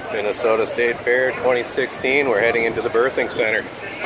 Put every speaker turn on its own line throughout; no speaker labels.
Minnesota State Fair 2016. We're heading into the birthing center.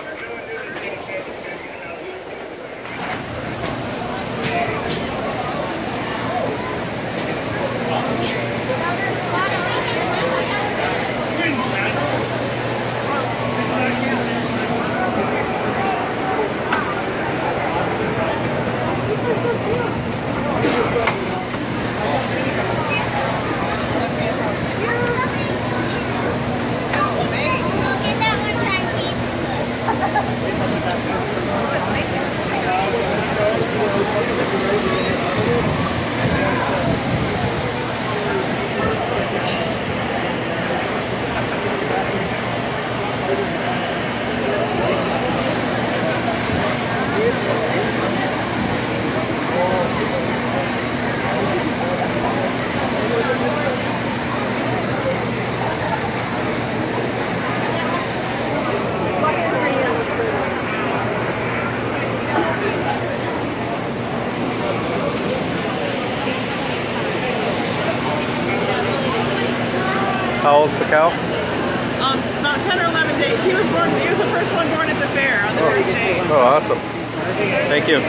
How old's the cow?
About 10 or 11 days. He was the first one born at the fair on the first day.
Oh, awesome. Thank you.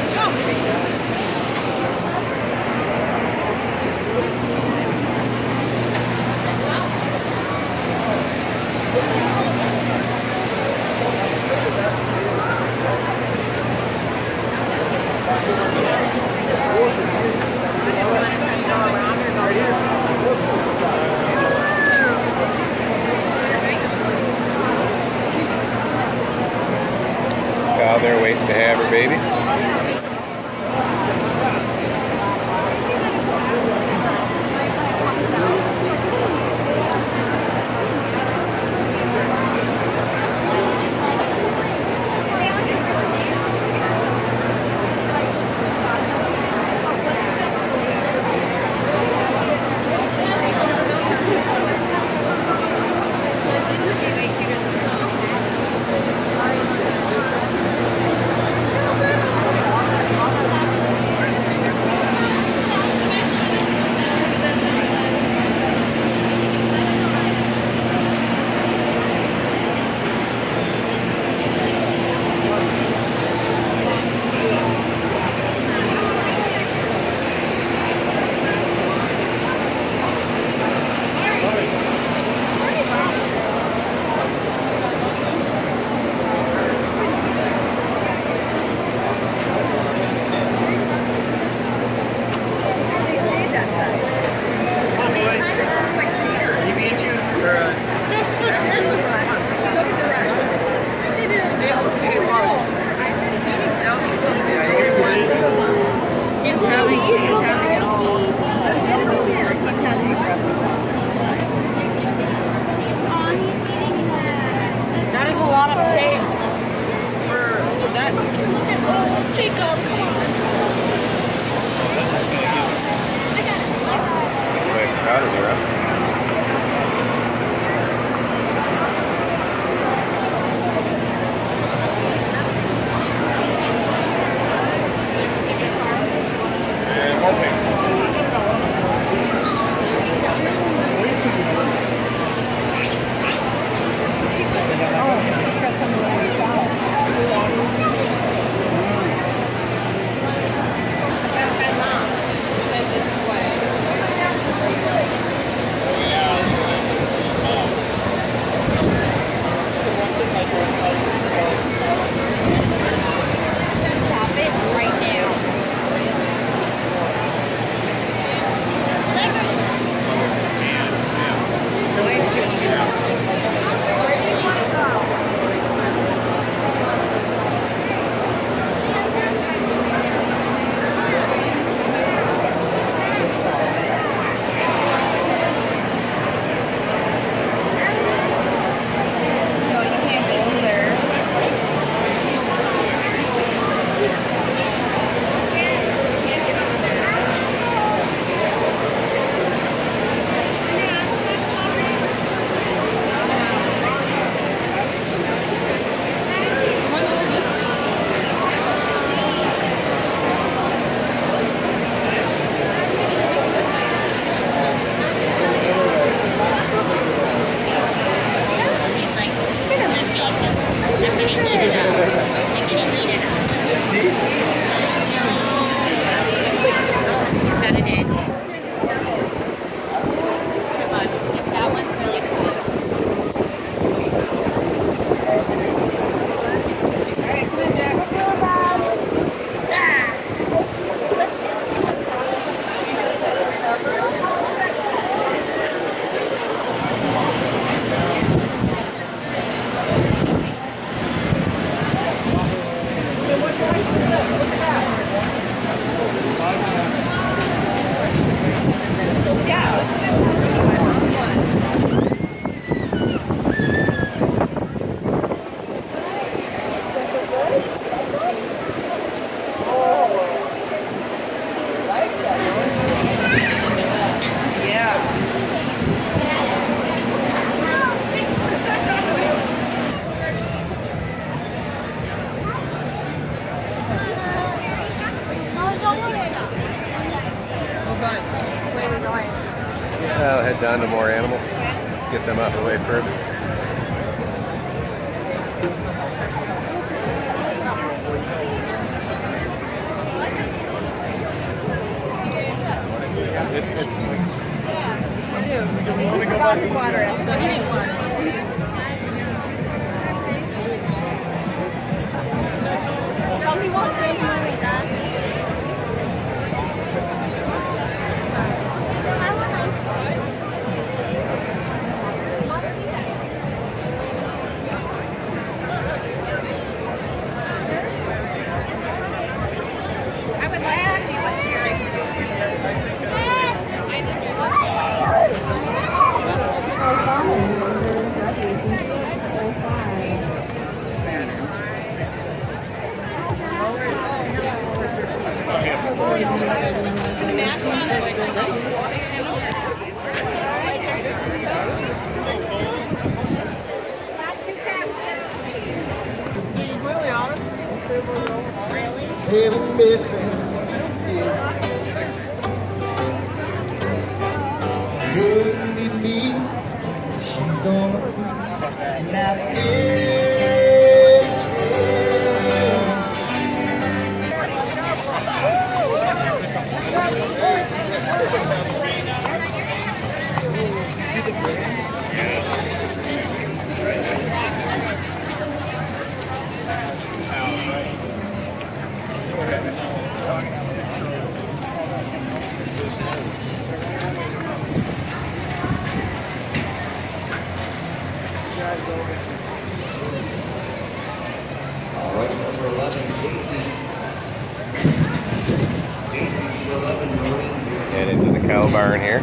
Cow there waiting to have her baby. on to more animals. Get them out of the way further.
He forgot his water, so he didn't want it. Tell me what shape you want that. I would like to see what Sherry's
Haven't met her yet. Couldn't leave me. She's gonna be not see the brand?
All right, number 11, JC. JC, number 11, Marine.
And into the cow barn here.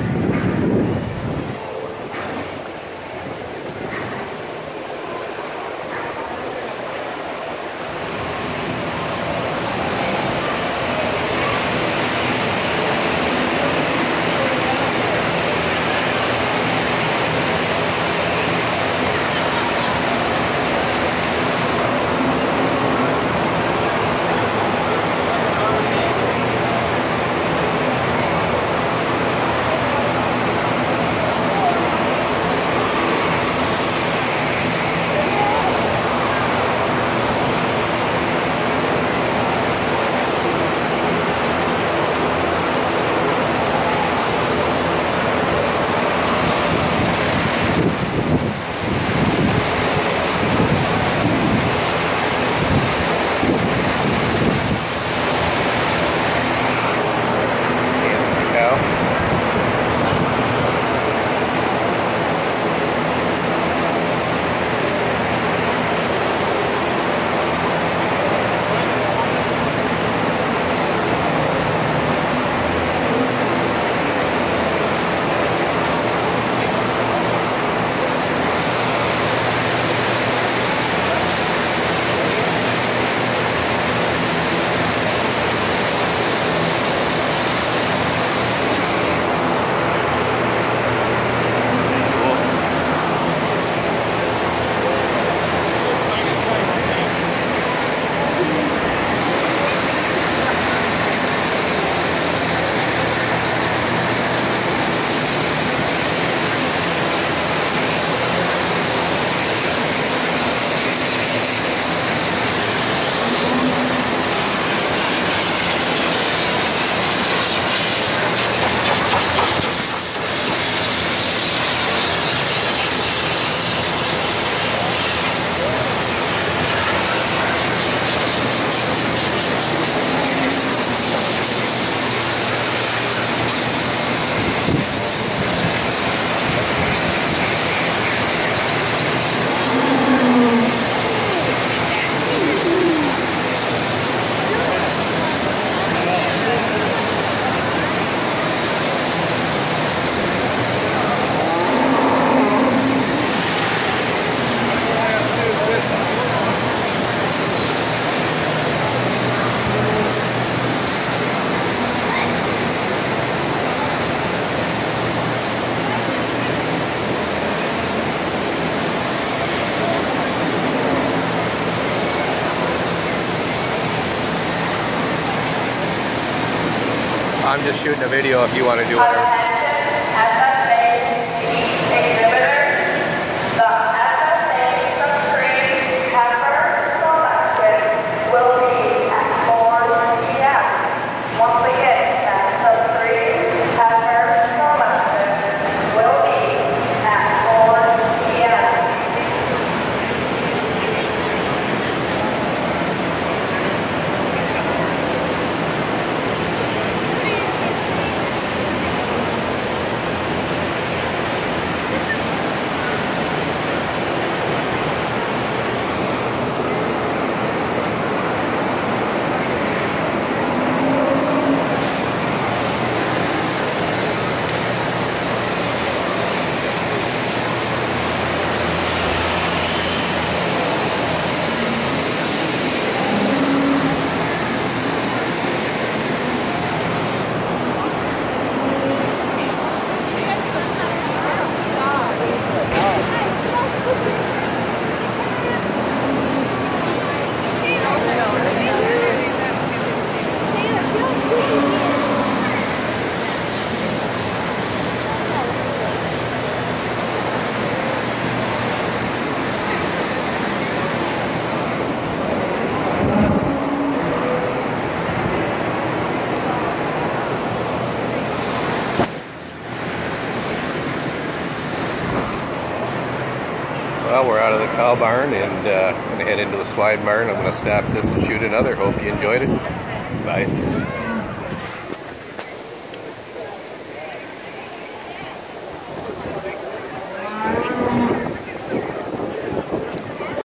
I'm just shooting a video if you want to do whatever. Well, we're out of the cow barn and going to head into the swine barn. I'm going to stop this and shoot another. Hope you enjoyed it. Bye.